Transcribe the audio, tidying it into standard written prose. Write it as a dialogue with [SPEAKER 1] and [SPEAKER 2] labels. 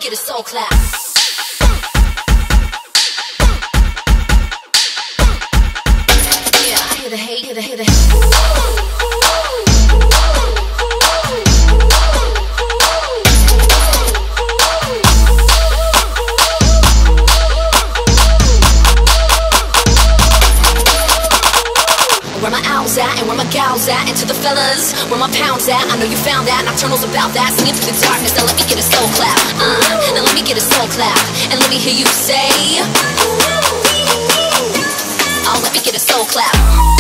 [SPEAKER 1] get a soul clap. Yeah, hear the hate, hear the hate. Where my owls at and where my gals at, and to the fellas, where my pounds at. I know you found that, nocturnal's about that. Singing through the darkness, now let me get a soul clap. Now let me get a soul clap, and let me hear you say, oh, let me get a soul clap.